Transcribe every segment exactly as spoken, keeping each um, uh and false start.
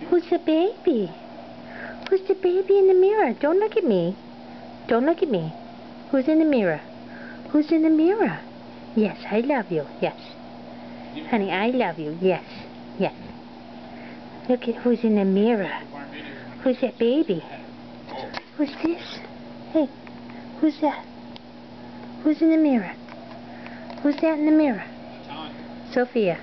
Who's the baby? Who's the baby in the mirror? Don't look at me. Don't look at me. Who's in the mirror? Who's in the mirror? Yes, I love you. Yes. Honey, I love you. Yes. Yes. Look at who's in the mirror. Who's that baby? Who's this? Hey, who's that? Who's in the mirror? Who's that in the mirror? Sophia.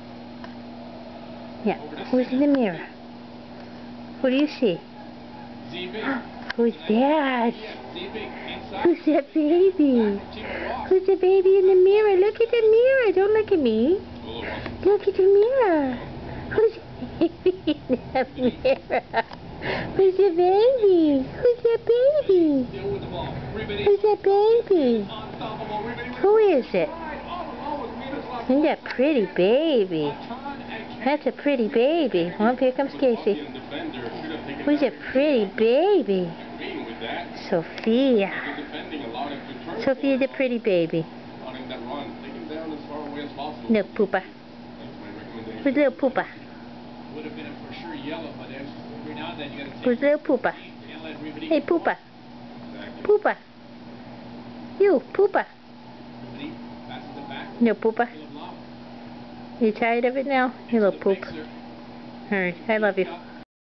Yeah, who's in the mirror? Who do you see? Who's that? Who's that baby? Who's the baby in the mirror? Look at the mirror. Don't look at me. Look at the mirror. Who's the baby in the mirror? Who's the baby? Who's that baby? Who's that baby? Who is it? Isn't that pretty baby? That's a pretty baby. Oh, here comes Casey. Who's a pretty baby? Sophia. Sophia the pretty baby. Look, Poopa. Who's little Poopa? Who's little Poopa? Hey, Poopa. Poopa. You, Poopa. No, Poopa. You tired of it now? You little poop. Alright, I love you.